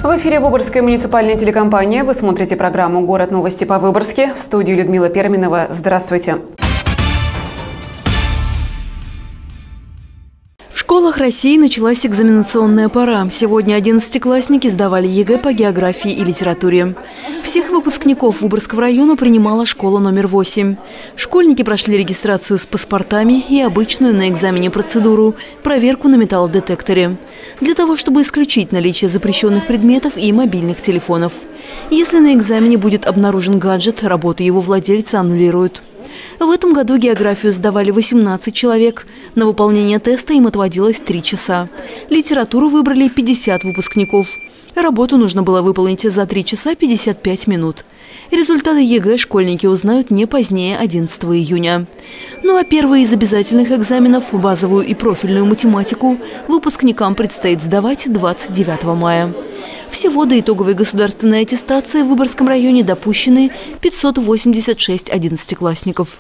В эфире Выборгская муниципальная телекомпания. Вы смотрите программу «Город новости по-выборгски». В студии Людмила Перминова. Здравствуйте. В школах России началась экзаменационная пора. Сегодня 11-классники сдавали ЕГЭ по географии и литературе. Всех выпускников Выборгского района принимала школа номер 8. Школьники прошли регистрацию с паспортами и обычную на экзамене процедуру – проверку на металлодетекторе. Для того, чтобы исключить наличие запрещенных предметов и мобильных телефонов. Если на экзамене будет обнаружен гаджет, работу его владельца аннулируют. В этом году географию сдавали 18 человек. На выполнение теста им отводилось 3 часа. Литературу выбрали 50 выпускников. Работу нужно было выполнить за 3 часа 55 минут. Результаты ЕГЭ школьники узнают не позднее 11 июня. Ну а первые из обязательных экзаменов, базовую и профильную математику, выпускникам предстоит сдавать 29 мая. Всего до итоговой государственной аттестации в Выборгском районе допущены 586 11-классников.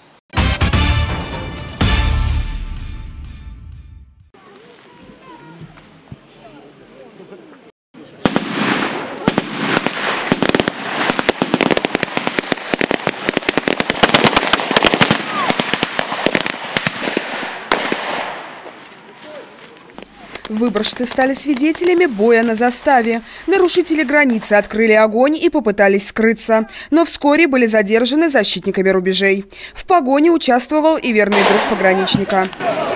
Выборжцы стали свидетелями боя на заставе. Нарушители границы открыли огонь и попытались скрыться, но вскоре были задержаны защитниками рубежей. В погоне участвовал и верный друг пограничника.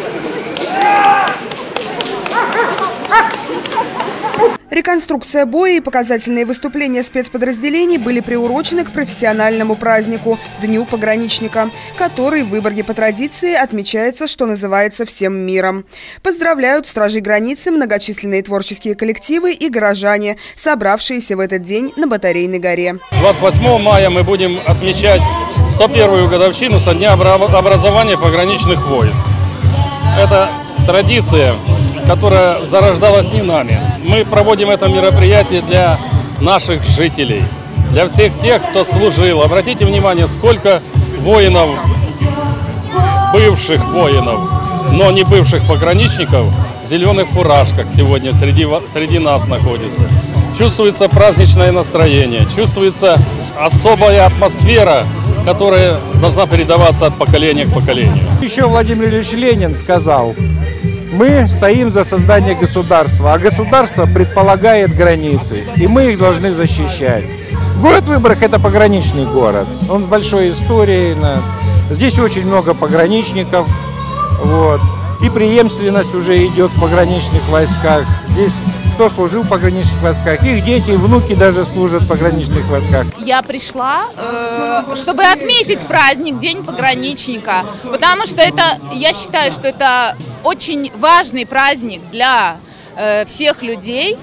Реконструкция боя и показательные выступления спецподразделений были приурочены к профессиональному празднику – Дню пограничника, который в Выборге по традиции отмечается, что называется, всем миром. Поздравляют стражей границы многочисленные творческие коллективы и горожане, собравшиеся в этот день на Батарейной горе. 28 мая мы будем отмечать 101-ю годовщину со дня образования пограничных войск. Это традиция, которая зарождалась не нами. Мы проводим это мероприятие для наших жителей, для всех тех, кто служил. Обратите внимание, сколько воинов, бывших воинов, но не бывших пограничников, в зеленых фуражках сегодня среди нас находится. Чувствуется праздничное настроение, чувствуется особая атмосфера, которая должна передаваться от поколения к поколению. Еще Владимир Ильич Ленин сказал: мы стоим за создание государства, а государство предполагает границы, и мы их должны защищать. Город Выборг – это пограничный город, он с большой историей, здесь очень много пограничников, и преемственность уже идет в пограничных войсках. Здесь кто служил в пограничных войсках, их дети, внуки даже служат в пограничных войсках. Я пришла, чтобы отметить праздник День пограничника, потому что я считаю, что это очень важный праздник для всех людей.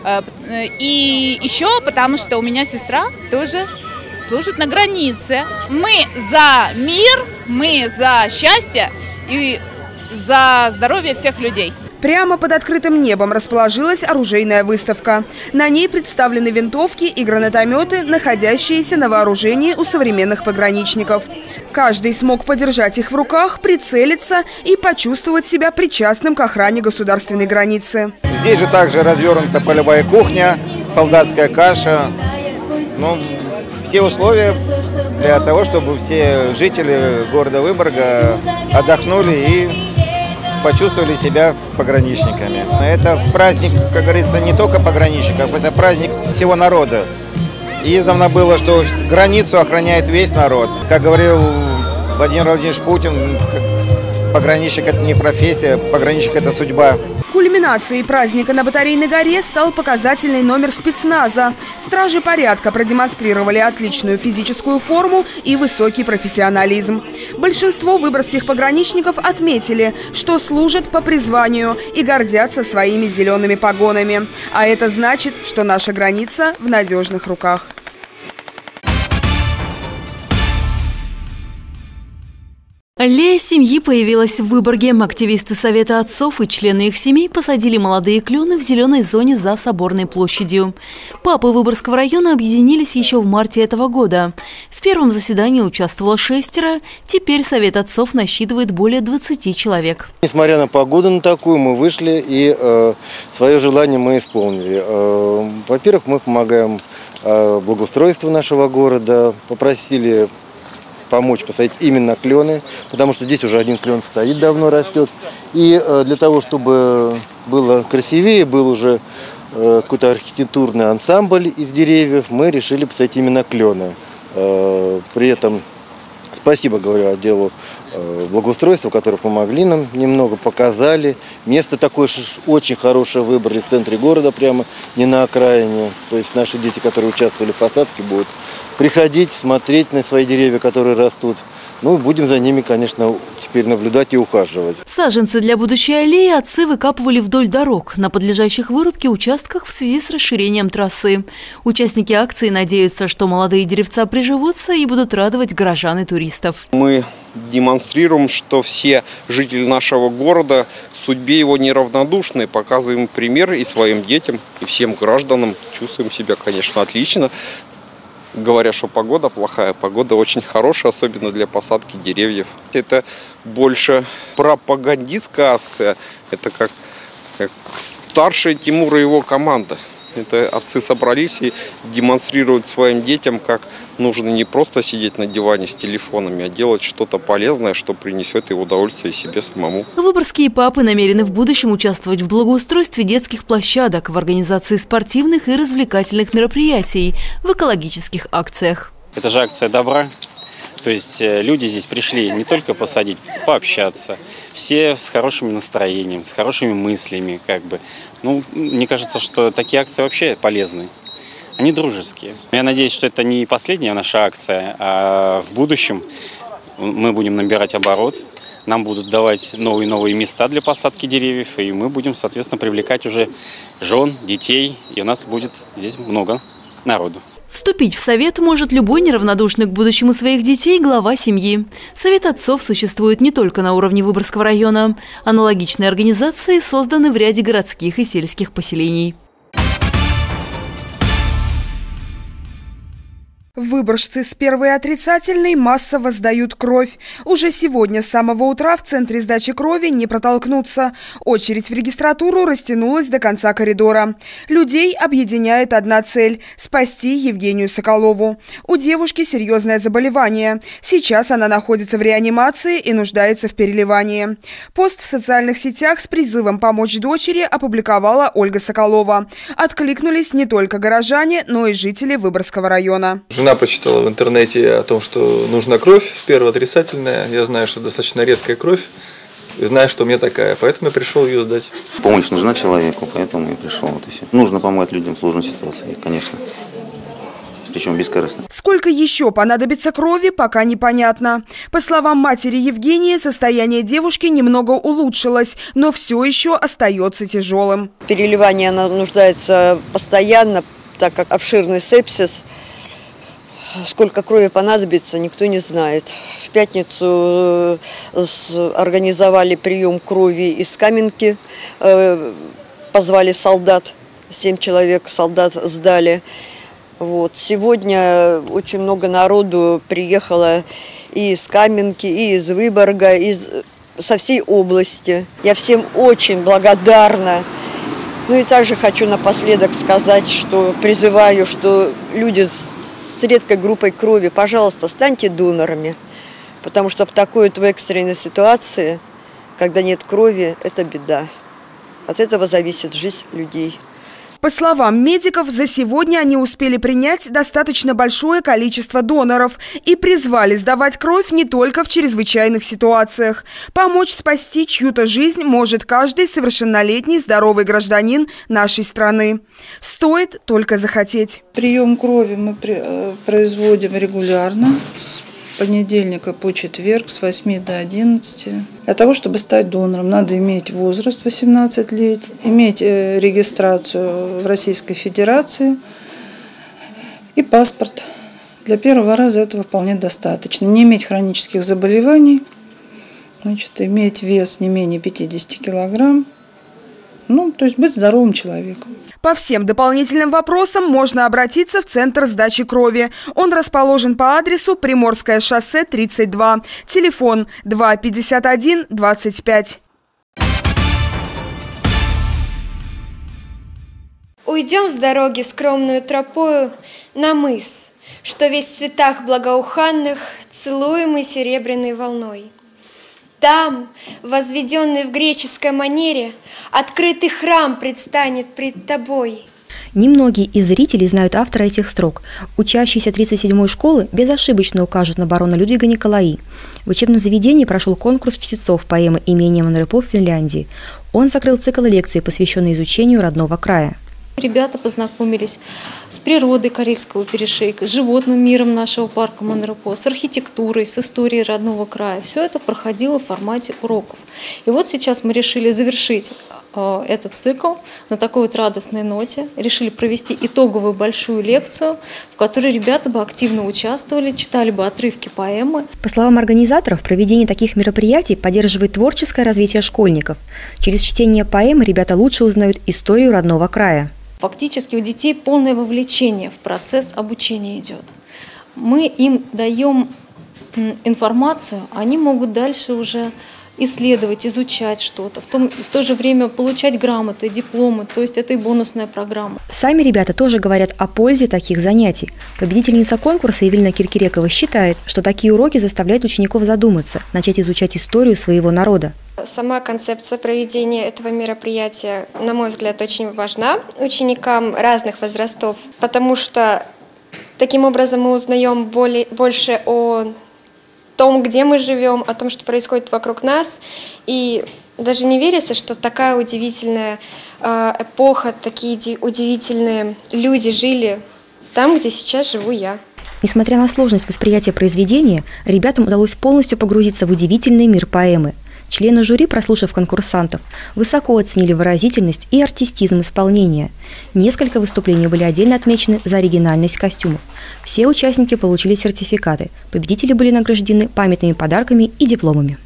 И еще потому, что у меня сестра тоже служит на границе. Мы за мир, мы за счастье и за здоровье всех людей. Прямо под открытым небом расположилась оружейная выставка. На ней представлены винтовки и гранатометы, находящиеся на вооружении у современных пограничников. Каждый смог подержать их в руках, прицелиться и почувствовать себя причастным к охране государственной границы. Здесь же также развернута полевая кухня, солдатская каша. Все условия для того, чтобы все жители города Выборга отдохнули и почувствовали себя пограничниками. Это праздник, как говорится, не только пограничников, это праздник всего народа. И издавна было, что границу охраняет весь народ. Как говорил Владимир Владимирович Путин, пограничник – это не профессия, пограничник – это судьба. Кульминацией праздника на Батарейной горе стал показательный номер спецназа. Стражи порядка продемонстрировали отличную физическую форму и высокий профессионализм. Большинство выборгских пограничников отметили, что служат по призванию и гордятся своими зелеными погонами. А это значит, что наша граница в надежных руках. Аллея семьи появилась в Выборге. Активисты Совета отцов и члены их семей посадили молодые клены в зеленой зоне за Соборной площадью. Папы Выборгского района объединились еще в марте этого года. В первом заседании участвовало 6, теперь Совет отцов насчитывает более 20 человек. Несмотря на погоду на такую, мы вышли и свое желание мы исполнили. Во-первых, мы помогаем благоустройству нашего города, попросили помочь посадить именно клены, потому что здесь уже один клен стоит, давно растет. И для того, чтобы было красивее, был уже какой-то архитектурный ансамбль из деревьев, мы решили посадить именно клены. При этом спасибо, говорю, отделу благоустройства, которые помогли нам, немного показали. Место такое очень хорошее выбрали в центре города, прямо не на окраине. То есть наши дети, которые участвовали в посадке, будут приходить, смотреть на свои деревья, которые растут. Ну и будем за ними, конечно, теперь наблюдать и ухаживать. Саженцы для будущей аллеи отцы выкапывали вдоль дорог на подлежащих вырубке участках в связи с расширением трассы. Участники акции надеются, что молодые деревца приживутся и будут радовать горожан и туристов. Мы демонстрируем, что все жители нашего города к судьбе его неравнодушны. Показываем пример и своим детям, и всем гражданам. Чувствуем себя, конечно, отлично. Говоря, что погода плохая, погода очень хорошая, особенно для посадки деревьев. Это больше пропагандистская акция. Это как старший Тимур и его команда. Это отцы собрались и демонстрируют своим детям, как нужно не просто сидеть на диване с телефонами, а делать что-то полезное, что принесет и удовольствие себе самому. Выборгские папы намерены в будущем участвовать в благоустройстве детских площадок, в организации спортивных и развлекательных мероприятий, в экологических акциях. Это же акция добра. То есть люди здесь пришли не только посадить, пообщаться. Все с хорошим настроением, с хорошими мыслями. Ну, мне кажется, что такие акции вообще полезны. Они дружеские. Я надеюсь, что это не последняя наша акция, а в будущем мы будем набирать оборот. Нам будут давать новые места для посадки деревьев. И мы будем, соответственно, привлекать уже жен, детей. И у нас будет здесь много народу. Вступить в совет может любой неравнодушный к будущему своих детей глава семьи. Совет отцов существует не только на уровне Выборгского района. Аналогичные организации созданы в ряде городских и сельских поселений. Выборжцы с первой отрицательной массово сдают кровь. Уже сегодня с самого утра в центре сдачи крови не протолкнуться. Очередь в регистратуру растянулась до конца коридора. Людей объединяет одна цель – спасти Евгению Соколову. У девушки серьезное заболевание. Сейчас она находится в реанимации и нуждается в переливании. Пост в социальных сетях с призывом помочь дочери опубликовала Ольга Соколова. Откликнулись не только горожане, но и жители Выборгского района. Жена прочитала в интернете о том, что нужна кровь, первая отрицательная. Я знаю, что достаточно редкая кровь, и знаю, что у меня такая, поэтому я пришел ее сдать. Помощь нужна человеку, поэтому я пришел. Вот и все. Нужно помогать людям в сложной ситуации, конечно. Причем бескорыстно. Сколько еще понадобится крови, пока непонятно. По словам матери Евгении, состояние девушки немного улучшилось, но все еще остается тяжелым. Переливание она нуждается постоянно, так как обширный сепсис. Сколько крови понадобится, никто не знает. В пятницу организовали прием крови из Каменки, позвали солдат, 7 человек солдат сдали. Вот. Сегодня очень много народу приехало и из Каменки, и из Выборга, со всей области. Я всем очень благодарна. Ну и также хочу напоследок сказать, что призываю, что люди с редкой группой крови, пожалуйста, станьте донорами, потому что в такой экстренной ситуации, когда нет крови, это беда. От этого зависит жизнь людей. По словам медиков, за сегодня они успели принять достаточно большое количество доноров и призвали сдавать кровь не только в чрезвычайных ситуациях. Помочь спасти чью-то жизнь может каждый совершеннолетний здоровый гражданин нашей страны. Стоит только захотеть. Прием крови мы производим регулярно с понедельника по четверг с 8 до 11. Для того, чтобы стать донором, надо иметь возраст 18 лет, иметь регистрацию в Российской Федерации и паспорт. Для первого раза этого вполне достаточно. Не иметь хронических заболеваний Значит, иметь вес не менее 50 килограмм. Ну, то есть быть здоровым человеком. По всем дополнительным вопросам можно обратиться в Центр сдачи крови. Он расположен по адресу Приморское шоссе, 32. Телефон 251 25. Уйдем с дороги скромную тропою на мыс, что весь в цветах благоуханных, целуемый серебряной волной. Там, возведенный в греческой манере, открытый храм предстанет пред тобой. Немногие из зрителей знают автора этих строк. Учащиеся 37-й школы безошибочно укажут на барона Людвига Николаи. В учебном заведении прошел конкурс чтецов поэмы «Имение Манрепо» в Финляндии. Он закрыл цикл лекций, посвященный изучению родного края. Ребята познакомились с природой Карельского перешейка, с животным миром нашего парка Манрепо, с архитектурой, с историей родного края. Все это проходило в формате уроков. И вот сейчас мы решили завершить этот цикл на такой вот радостной ноте. Решили провести итоговую большую лекцию, в которой ребята бы активно участвовали, читали бы отрывки поэмы. По словам организаторов, проведение таких мероприятий поддерживает творческое развитие школьников. Через чтение поэмы ребята лучше узнают историю родного края. Фактически у детей полное вовлечение в процесс обучения идет. Мы им даем информацию, они могут дальше уже исследовать, изучать что-то, в то же время получать грамоты, дипломы, то есть это и бонусная программа. Сами ребята тоже говорят о пользе таких занятий. Победительница конкурса Евелина Киркирекова считает, что такие уроки заставляют учеников задуматься, начать изучать историю своего народа. Сама концепция проведения этого мероприятия, на мой взгляд, очень важна ученикам разных возрастов, потому что таким образом мы узнаем больше о том, где мы живем, о том, что происходит вокруг нас, и даже не верится, что такая удивительная эпоха, такие удивительные люди жили там, где сейчас живу я. Несмотря на сложность восприятия произведения, ребятам удалось полностью погрузиться в удивительный мир поэмы. Члены жюри, прослушав конкурсантов, высоко оценили выразительность и артистизм исполнения. Несколько выступлений были отдельно отмечены за оригинальность костюмов. Все участники получили сертификаты. Победители были награждены памятными подарками и дипломами.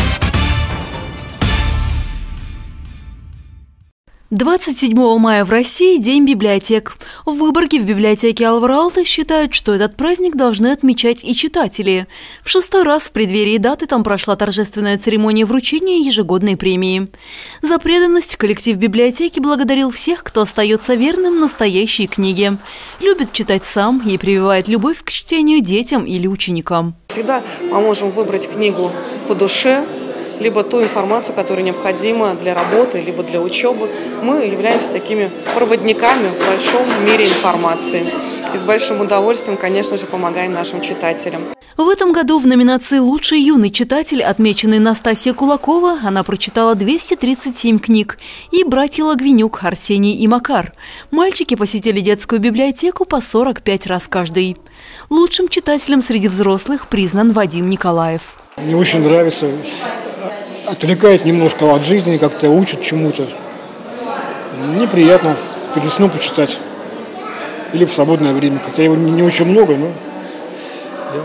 27 мая в России – День библиотек. В Выборге в библиотеке Алвар-Алты считают, что этот праздник должны отмечать и читатели. В 6-й раз в преддверии даты там прошла торжественная церемония вручения ежегодной премии. За преданность коллектив библиотеки благодарил всех, кто остается верным настоящей книге. Любит читать сам и прививает любовь к чтению детям или ученикам. Всегда поможем выбрать книгу по душе, либо ту информацию, которая необходима для работы, либо для учебы. Мы являемся такими проводниками в большом мире информации. И с большим удовольствием, конечно же, помогаем нашим читателям. В этом году в номинации «Лучший юный читатель» отмечены Настасья Кулакова. Она прочитала 237 книг. И братья Логвинюк, Арсений и Макар. Мальчики посетили детскую библиотеку по 45 раз каждый. Лучшим читателем среди взрослых признан Вадим Николаев. Мне очень нравится. Отвлекает немножко от жизни, как-то учат чему-то. Мне приятно перед сном почитать. Или в свободное время. Хотя его не очень много, но я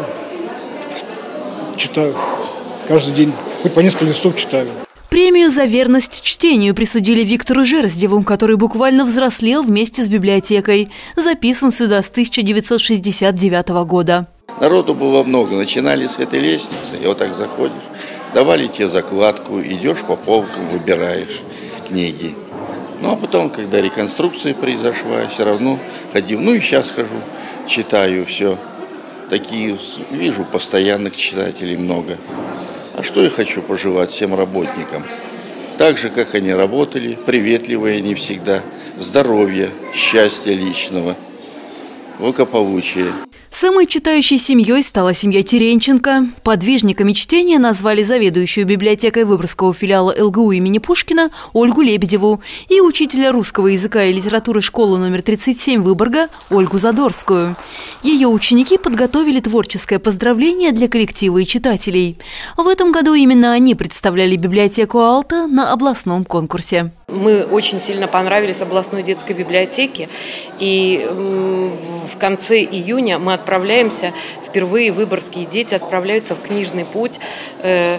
читаю каждый день. Хоть по несколько листов читаю. Премию за верность чтению присудили Виктору Жерздеву, который буквально взрослел вместе с библиотекой. Записан сюда с 1969 года. Народу было много. Начинали с этой лестницы, и вот так заходишь. Давали тебе закладку, идешь по полкам, выбираешь книги. Ну а потом, когда реконструкция произошла, все равно ходил. Ну и сейчас хожу, читаю все. Такие, вижу, постоянных читателей много. А что я хочу пожелать всем работникам? Так же, как они работали, приветливые они всегда, здоровья, счастья личного, благополучия. Самой читающей семьей стала семья Теренченко. Подвижниками чтения назвали заведующую библиотекой Выборгского филиала ЛГУ имени Пушкина Ольгу Лебедеву и учителя русского языка и литературы школы номер 37 Выборга Ольгу Задорскую. Ее ученики подготовили творческое поздравление для коллектива и читателей. В этом году именно они представляли библиотеку Алта на областном конкурсе. Мы очень сильно понравились областной детской библиотеке, и в конце июня мы отправляемся, впервые выборгские дети отправляются в книжный путь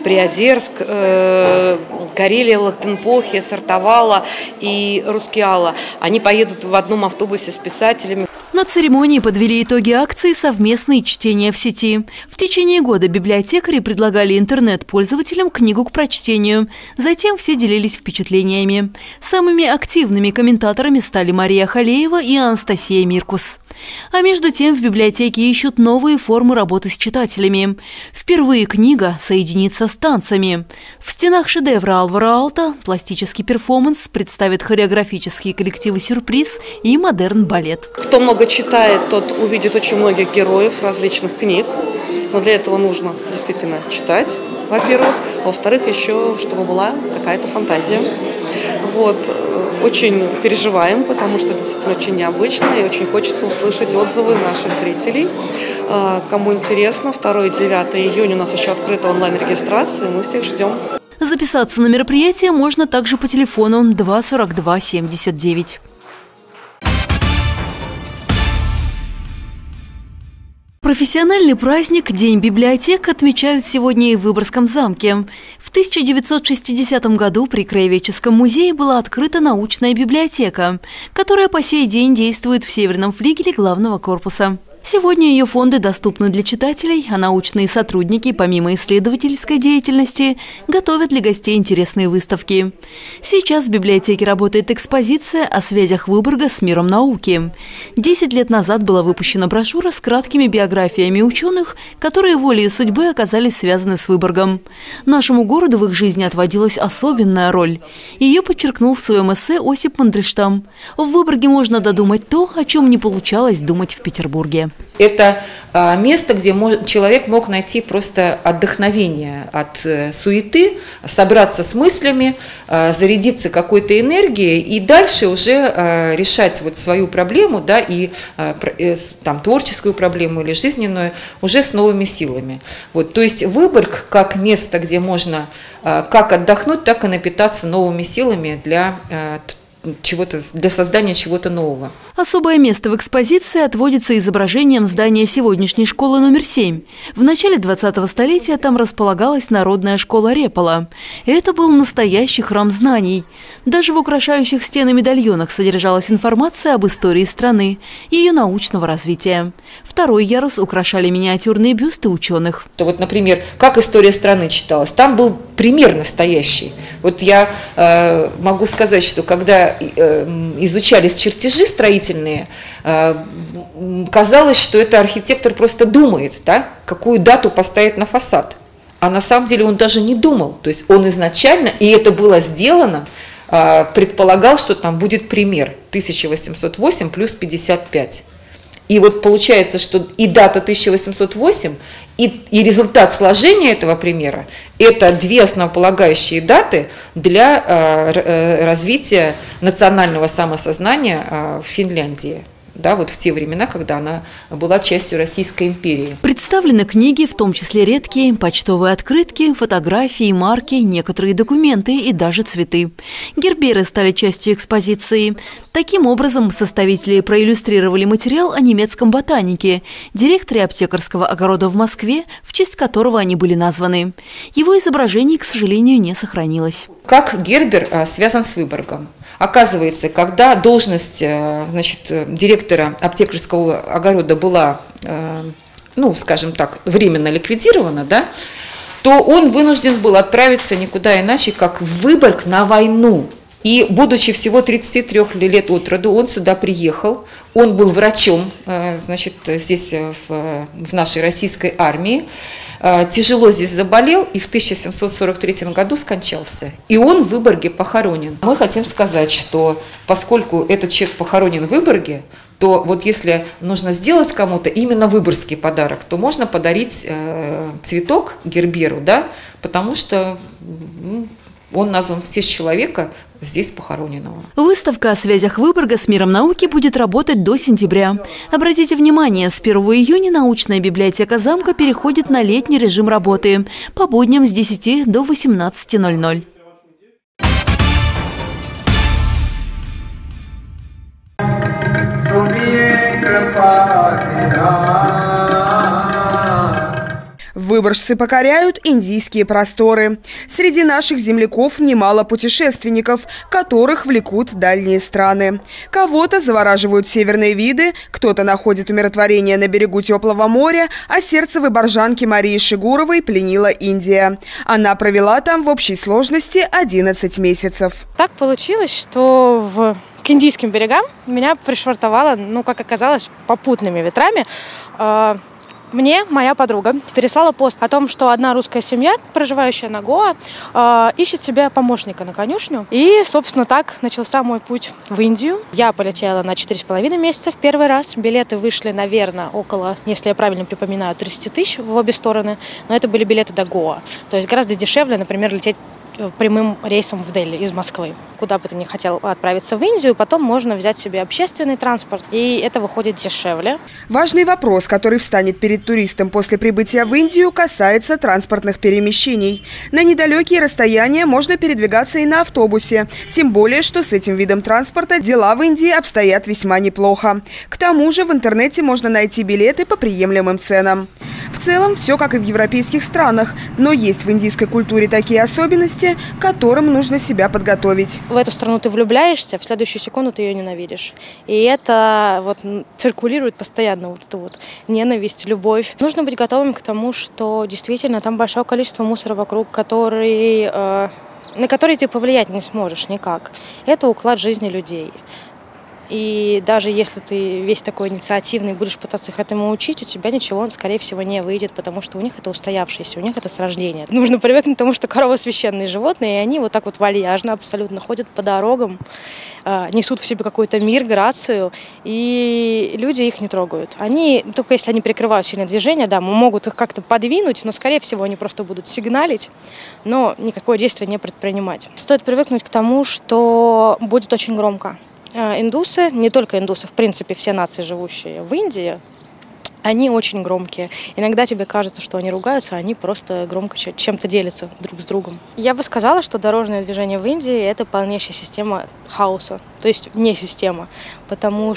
Приозерск, Карелия, Лахтенпохе, Сартовала и Рускеала. Они поедут в одном автобусе с писателями. На церемонии подвели итоги акции «Совместные чтения в сети». В течение года библиотекари предлагали интернет-пользователям книгу к прочтению. Затем все делились впечатлениями. Самыми активными комментаторами стали Мария Халеева и Анастасия Миркус. А между тем в библиотеке ищут новые формы работы с читателями. Впервые книга соединится с танцами. В стенах шедевра Алвара Алта пластический перформанс представит хореографические коллективы «Сюрприз» и «Модерн-балет». Кто много читает, тот увидит очень многих героев различных книг. Но для этого нужно действительно читать, во-первых. Во-вторых, еще, чтобы была какая-то фантазия. Вот. Очень переживаем, потому что это действительно очень необычно, и очень хочется услышать отзывы наших зрителей. Кому интересно, 2 и 9 июня у нас еще открыта онлайн-регистрация, мы всех ждем. Записаться на мероприятие можно также по телефону 242 79. Профессиональный праздник «День библиотек» отмечают сегодня и в Выборгском замке. В 1960 году при Краеведческом музее была открыта научная библиотека, которая по сей день действует в северном флигеле главного корпуса. Сегодня ее фонды доступны для читателей, а научные сотрудники, помимо исследовательской деятельности, готовят для гостей интересные выставки. Сейчас в библиотеке работает экспозиция о связях Выборга с миром науки. 10 лет назад была выпущена брошюра с краткими биографиями ученых, которые волей судьбы оказались связаны с Выборгом. Нашему городу в их жизни отводилась особенная роль. Ее подчеркнул в своем эссе Осип Мандельштам. В Выборге можно додумать то, о чем не получалось думать в Петербурге. Это место, где человек мог найти просто отдохновение от суеты, собраться с мыслями, зарядиться какой-то энергией и дальше уже решать вот свою проблему, да, и там, творческую проблему или жизненную уже с новыми силами. Вот, то есть Выборг как место, где можно как отдохнуть, так и напитаться новыми силами для создания чего-то нового. Особое место в экспозиции отводится изображением здания сегодняшней школы номер 7. В начале 20-го столетия там располагалась народная школа Репола. Это был настоящий храм знаний. Даже в украшающих стены медальонах содержалась информация об истории страны, ее научного развития. Второй ярус украшали миниатюрные бюсты ученых. Вот, например, как история страны читалась. Там был пример настоящий. Вот я могу сказать, что когда изучались чертежи строительные, казалось, что это архитектор просто думает, да, какую дату поставить на фасад. А на самом деле он даже не думал. То есть он изначально, и это было сделано, предполагал, что там будет пример 1808 плюс 55. И вот получается, что и дата 1808, и результат сложения этого примера – это две основополагающие даты для развития национального самосознания в Финляндии. Да, вот в те времена, когда она была частью Российской империи. Представлены книги, в том числе редкие, почтовые открытки, фотографии, марки, некоторые документы и даже цветы. Герберы стали частью экспозиции. Таким образом, составители проиллюстрировали материал о немецком ботанике, директоре аптекарского огорода в Москве, в честь которого они были названы. Его изображение, к сожалению, не сохранилось. Как Гербер связан с Выборгом? Оказывается, когда должность, директора аптекарского огорода была, скажем так, временно ликвидирована, да, то он вынужден был отправиться никуда иначе, как в Выборг на войну. И, будучи всего 33 лет от роду, он сюда приехал. Он был врачом, здесь в нашей российской армии. Тяжело здесь заболел и в 1743 году скончался. И он в Выборге похоронен. Мы хотим сказать, что поскольку этот человек похоронен в Выборге, то вот если нужно сделать кому-то именно выборгский подарок, то можно подарить цветок Герберу, да, потому что он назван в честь человека, здесь похороненного. Выставка о связях Выборга с миром науки будет работать до сентября. Обратите внимание, с 1 июня научная библиотека замка переходит на летний режим работы по будням с 10 до 18:00. В выборжцы покоряют индийские просторы. Среди наших земляков немало путешественников, которых влекут дальние страны. Кого-то завораживают северные виды, кто-то находит умиротворение на берегу теплого моря, а сердце выборжанки Марии Шигуровой пленила Индия. Она провела там в общей сложности 11 месяцев. Так получилось, что к индийским берегам меня пришвартовало, как оказалось, попутными ветрами. Мне моя подруга переслала пост о том, что одна русская семья, проживающая на Гоа, ищет себе помощника на конюшню. И, собственно, так начался мой путь в Индию. Я полетела на 4,5 месяца в первый раз. Билеты вышли, наверное, около, если я правильно припоминаю, 30 тысяч в обе стороны. Но это были билеты до Гоа. То есть гораздо дешевле, например, лететь прямым рейсом в Дели из Москвы. Куда бы ты ни хотел отправиться в Индию, потом можно взять себе общественный транспорт, и это выходит дешевле. Важный вопрос, который встанет перед туристом после прибытия в Индию, касается транспортных перемещений. На недалекие расстояния можно передвигаться и на автобусе, тем более, что с этим видом транспорта дела в Индии обстоят весьма неплохо. К тому же в интернете можно найти билеты по приемлемым ценам. В целом все как и в европейских странах, но есть в индийской культуре такие особенности, к которым нужно себя подготовить. В эту страну ты влюбляешься, в следующую секунду ты ее ненавидишь. И это циркулирует постоянно, эту ненависть, любовь. Нужно быть готовым к тому, что действительно там большое количество мусора вокруг, на который ты повлиять не сможешь никак. Это уклад жизни людей. И даже если ты весь такой инициативный, будешь пытаться их этому учить, у тебя ничего, скорее всего, не выйдет, потому что у них это устоявшееся, у них это с рождения. Нужно привыкнуть к тому, что коровы священные животные, и они вот так вальяжно абсолютно ходят по дорогам, несут в себе какой-то мир, грацию, и люди их не трогают. Только если они перекрывают сильное движение, да, могут их как-то подвинуть, но, скорее всего, они просто будут сигналить, но никакое действие не предпринимать. Стоит привыкнуть к тому, что будет очень громко. Индусы, не только индусы, в принципе, все нации, живущие в Индии, они очень громкие. Иногда тебе кажется, что они ругаются, а они просто громко чем-то делятся друг с другом. Я бы сказала, что дорожное движение в Индии – это полнейшая система хаоса, то есть не система, потому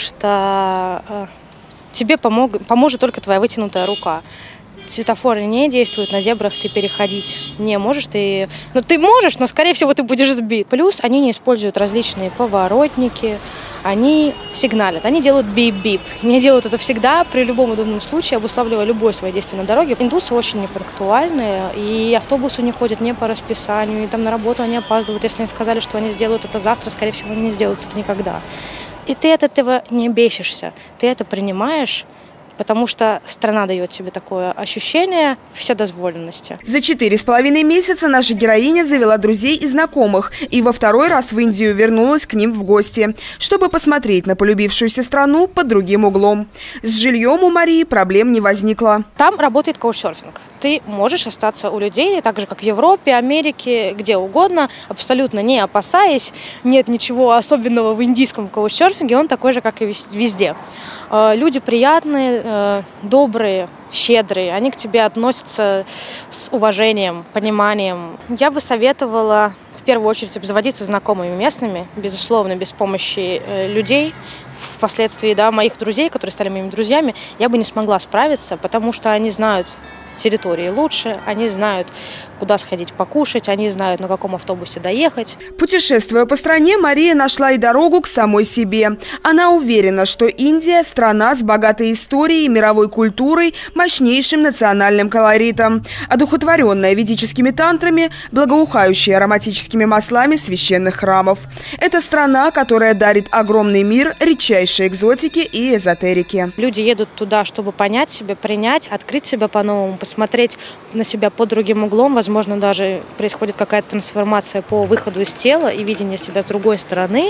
что тебе поможет только твоя вытянутая рука. Светофоры не действуют, на зебрах ты переходить не можешь. Ты можешь, но, скорее всего, ты будешь сбит. Плюс они не используют различные поворотники, они сигналят, они делают бип-бип. Они делают это всегда, при любом удобном случае, обуславливая любое свое действие на дороге. Индусы очень непунктуальные, и автобусы не ходят не по расписанию, и там на работу они опаздывают. Если они сказали, что они сделают это завтра, скорее всего, они не сделают это никогда. И ты от этого не бесишься, ты это принимаешь, потому что страна дает тебе такое ощущение вседозволенности. За 4,5 месяца наша героиня завела друзей и знакомых и во второй раз в Индию вернулась к ним в гости, чтобы посмотреть на полюбившуюся страну под другим углом. С жильем у Марии проблем не возникло. Там работает каучсерфинг. Ты можешь остаться у людей, так же, как в Европе, Америке, где угодно, абсолютно не опасаясь. Нет ничего особенного в индийском каучсерфинге, он такой же, как и везде. Люди приятные, добрые, щедрые, они к тебе относятся с уважением, пониманием. Я бы советовала в первую очередь обзаводиться знакомыми местными, безусловно, без помощи людей. Впоследствии, моих друзей, которые стали моими друзьями, я бы не смогла справиться, потому что они знают территории лучше, они знают, куда сходить покушать, они знают, на каком автобусе доехать. Путешествуя по стране, Мария нашла и дорогу к самой себе. Она уверена, что Индия – страна с богатой историей, мировой культурой, мощнейшим национальным колоритом, одухотворенная ведическими тантрами, благоухающая ароматическими маслами священных храмов. Это страна, которая дарит огромный мир редчайшей экзотики и эзотерики. Люди едут туда, чтобы понять себя, принять, открыть себя по-новому, посмотреть на себя под другим углом. Возможно, даже происходит какая-то трансформация по выходу из тела и видение себя с другой стороны.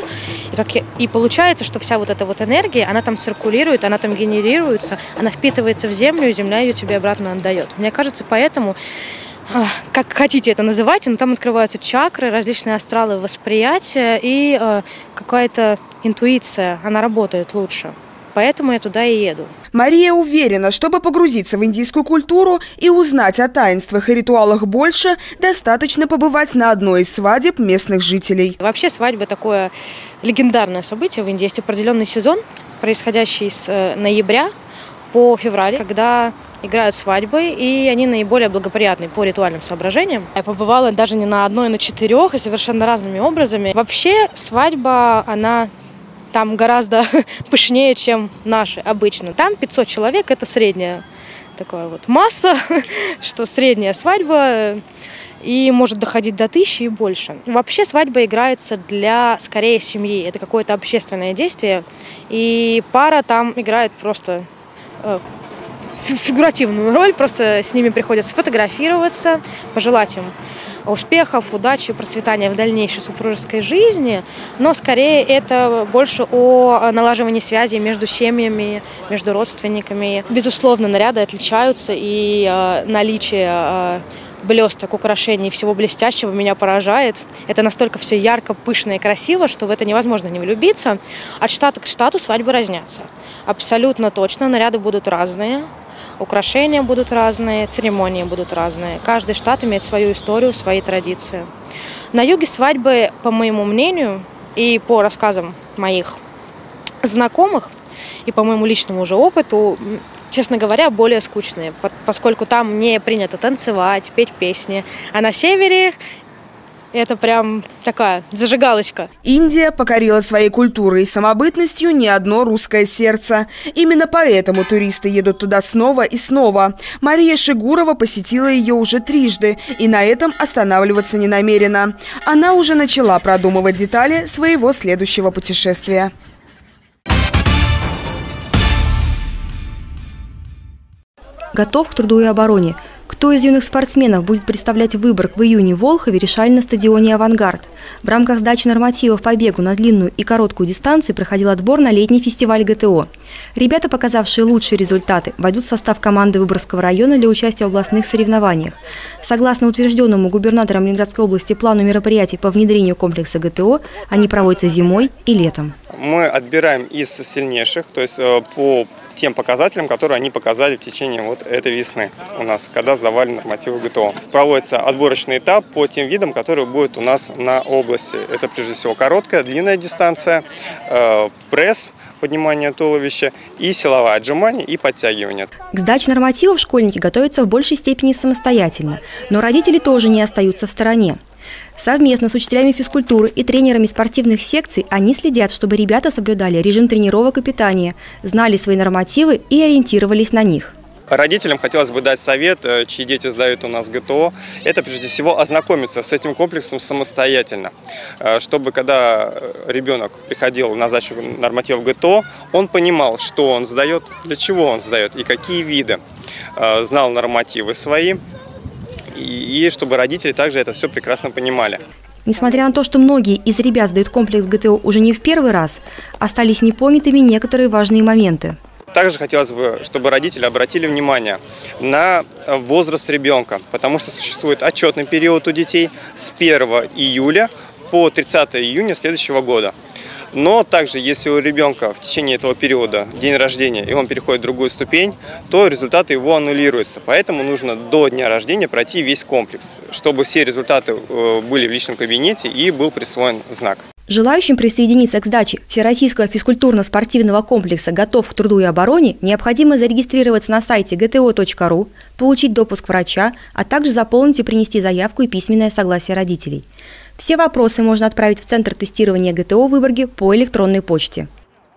И получается, что вся эта энергия, она там циркулирует, она там генерируется, она впитывается в землю, и земля ее тебе обратно отдает. Мне кажется, поэтому, как хотите это называть, но там открываются чакры, различные астралы восприятия и какая-то интуиция, она работает лучше. Поэтому я туда и еду. Мария уверена, чтобы погрузиться в индийскую культуру и узнать о таинствах и ритуалах больше, достаточно побывать на одной из свадеб местных жителей. Вообще свадьба – такое легендарное событие в Индии. Есть определенный сезон, происходящий с ноября по февраль, когда играют свадьбы, и они наиболее благоприятны по ритуальным соображениям. Я побывала даже не на одной, а на 4, и совершенно разными образами. Вообще свадьба, она там гораздо пышнее, чем наши обычно. Там 500 человек, это средняя такая вот масса, что средняя свадьба, и может доходить до 1000 и больше. Вообще свадьба играется для, скорее, семьи. Это какое-то общественное действие, и пара там играет просто фигуративную роль, просто с ними приходят сфотографироваться, пожелать им успехов, удачи, процветания в дальнейшей супружеской жизни, но скорее это больше о налаживании связей между семьями, между родственниками. Безусловно, наряды отличаются, и наличие блесток, украшений, всего блестящего меня поражает. Это настолько все ярко, пышно и красиво, что в это невозможно не влюбиться. От штата к штату свадьбы разнятся. Абсолютно точно, наряды будут разные. Украшения будут разные, церемонии будут разные. Каждый штат имеет свою историю, свои традиции. На юге свадьбы, по моему мнению и по рассказам моих знакомых, и по моему личному уже опыту, честно говоря, более скучные, поскольку там не принято танцевать, петь песни. А на севере это прям такая зажигалочка. Индия покорила своей культурой и самобытностью не одно русское сердце. Именно поэтому туристы едут туда снова и снова. Мария Шигурова посетила ее уже 3 и на этом останавливаться не намерена. Она уже начала продумывать детали своего следующего путешествия. Готов к труду и обороне. Кто из юных спортсменов будет представлять Выборг в июне в Волхове, решали на стадионе «Авангард». В рамках сдачи нормативов по бегу на длинную и короткую дистанции проходил отбор на летний фестиваль ГТО. Ребята, показавшие лучшие результаты, войдут в состав команды Выборгского района для участия в областных соревнованиях. Согласно утвержденному губернатором Ленинградской области плану мероприятий по внедрению комплекса ГТО, они проводятся зимой и летом. Мы отбираем из сильнейших, то есть по тем показателям, которые они показали в течение вот этой весны у нас, когда сдавали нормативы ГТО. Проводится отборочный этап по тем видам, которые будут у нас на области. Это прежде всего короткая, длинная дистанция, пресс, поднимание туловища и силовое отжимание и подтягивание. К сдаче нормативов школьники готовятся в большей степени самостоятельно, но родители тоже не остаются в стороне. Совместно с учителями физкультуры и тренерами спортивных секций они следят, чтобы ребята соблюдали режим тренировок и питания, знали свои нормативы и ориентировались на них. Родителям хотелось бы дать совет, чьи дети сдают у нас ГТО, это прежде всего ознакомиться с этим комплексом самостоятельно, чтобы когда ребенок приходил на сдачу нормативов ГТО, он понимал, что он сдает, для чего он сдает и какие виды, знал нормативы свои, и чтобы родители также это все прекрасно понимали. Несмотря на то, что многие из ребят сдают комплекс ГТО уже не в первый раз, остались непонятыми некоторые важные моменты. Также хотелось бы, чтобы родители обратили внимание на возраст ребенка, потому что существует отчетный период у детей с 1 июля по 30 июня следующего года. Но также, если у ребенка в течение этого периода день рождения, и он переходит в другую ступень, то результаты его аннулируются. Поэтому нужно до дня рождения пройти весь комплекс, чтобы все результаты были в личном кабинете и был присвоен знак. Желающим присоединиться к сдаче Всероссийского физкультурно-спортивного комплекса «Готов к труду и обороне» необходимо зарегистрироваться на сайте gto.ru, получить допуск врача, а также заполнить и принести заявку и письменное согласие родителей. Все вопросы можно отправить в Центр тестирования ГТО в Выборге по электронной почте.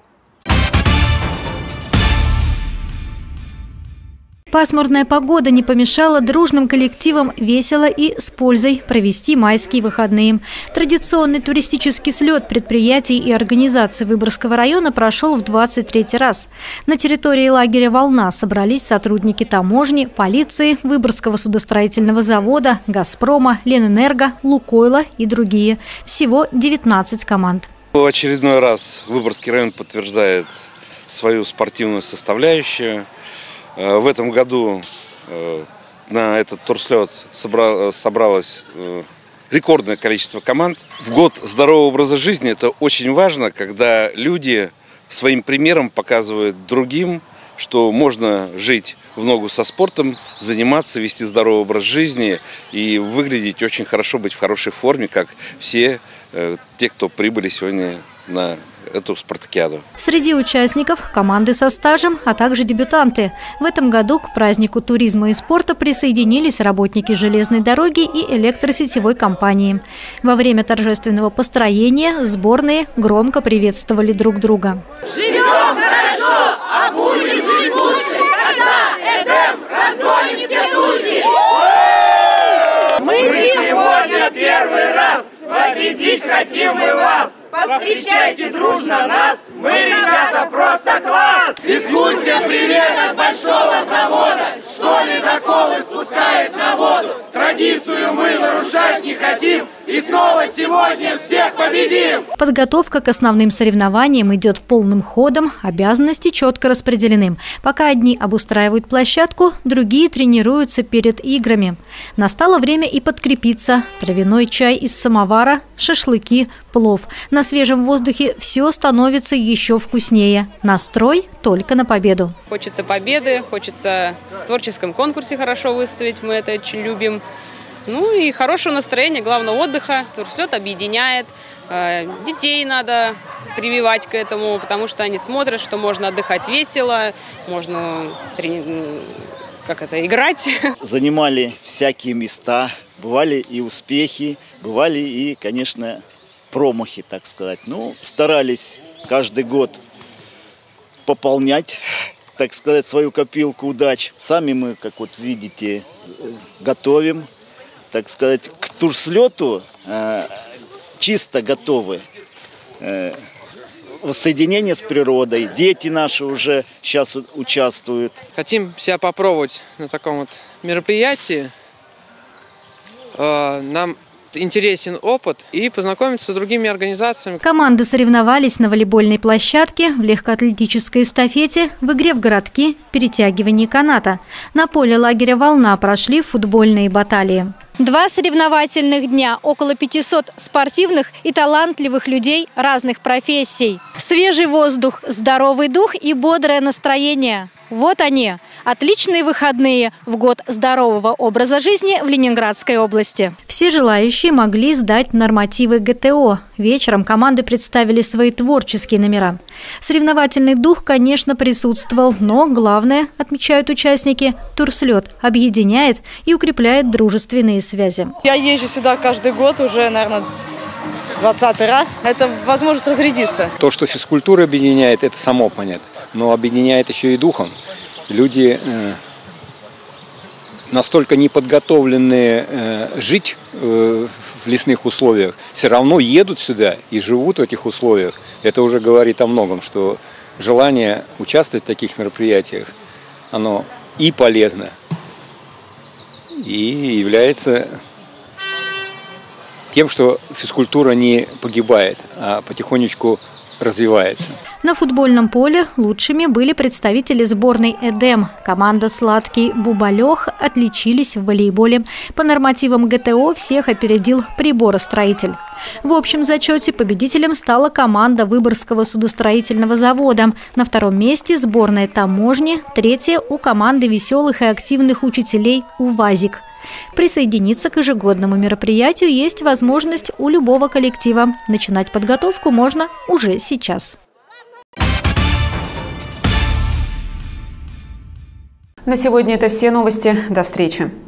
Пасмурная погода не помешала дружным коллективам весело и с пользой провести майские выходные. Традиционный туристический слет предприятий и организаций Выборгского района прошел в 23-й раз. На территории лагеря «Волна» собрались сотрудники таможни, полиции, Выборгского судостроительного завода, «Газпрома», «Ленэнерго», «Лукойла» и другие. Всего 19 команд. В очередной раз Выборгский район подтверждает свою спортивную составляющую. В этом году на этот турслет собралось рекордное количество команд. В год здорового образа жизни это очень важно, когда люди своим примером показывают другим, что можно жить в ногу со спортом, заниматься, вести здоровый образ жизни и выглядеть очень хорошо, быть в хорошей форме, как все те, кто прибыли сегодня на эту спартакиаду. Среди участников команды со стажем, а также дебютанты. В этом году к празднику туризма и спорта присоединились работники железной дороги и электросетевой компании. Во время торжественного построения сборные громко приветствовали друг друга. Живем хорошо, а будем жить лучше, когда Эдем разгонит все тучи. Мы сегодня первый раз, победить хотим мы вас. Повстречайте дружно нас, мы, ребята, просто класс! Физкультуре привет от большого завода, что ледоколы спускает на воду. Традицию мы нарушать не хотим, и снова сегодня всех победим! Подготовка к основным соревнованиям идет полным ходом, обязанности четко распределены. Пока одни обустраивают площадку, другие тренируются перед играми. Настало время и подкрепиться. Травяной чай из самовара, шашлыки, плов. На свежем воздухе все становится еще вкуснее. Настрой только на победу. Хочется победы, хочется в творческом конкурсе хорошо выставить, мы это очень любим. Ну и хорошего настроения, главное отдыха. Турслет объединяет. Детей надо прививать к этому, потому что они смотрят, что можно отдыхать весело, можно играть. Занимали всякие места, бывали и успехи, бывали и, конечно, промахи, так сказать. Ну, старались каждый год пополнять, так сказать, свою копилку удач. Сами мы, как вот видите, готовим, так сказать, к турслету чисто готовы. Воссоединение с природой. Дети наши уже сейчас участвуют. Хотим себя попробовать на таком вот мероприятии. Нам интересен опыт и познакомиться с другими организациями. Команды соревновались на волейбольной площадке, в легкоатлетической эстафете, в игре в городки, перетягивании каната. На поле лагеря «Волна» прошли футбольные баталии. 2 соревновательных дня, около 500 спортивных и талантливых людей разных профессий. Свежий воздух, здоровый дух и бодрое настроение. Вот они, отличные выходные в год здорового образа жизни в Ленинградской области. Все желающие могли сдать нормативы ГТО. Вечером команды представили свои творческие номера. Соревновательный дух, конечно, присутствовал, но главное, отмечают участники, турслет объединяет и укрепляет дружественные связи. Я езжу сюда каждый год уже, наверное, 20-й раз. Это возможность разрядиться. То, что физкультура объединяет, это само понятно. Но объединяет еще и духом. Люди настолько неподготовленные жить в лесных условиях, все равно едут сюда и живут в этих условиях. Это уже говорит о многом, что желание участвовать в таких мероприятиях, оно и полезно, и является тем, что физкультура не погибает, а потихонечку развивается. На футбольном поле лучшими были представители сборной «Эдем». Команда «Сладкий Бубалех» отличились в волейболе. По нормативам ГТО всех опередил приборостроитель. В общем зачете победителем стала команда Выборгского судостроительного завода. На 2-м месте сборная таможни, 3-е у команды веселых и активных учителей «УВАЗик». Присоединиться к ежегодному мероприятию есть возможность у любого коллектива. Начинать подготовку можно уже сейчас. На сегодня это все новости. До встречи.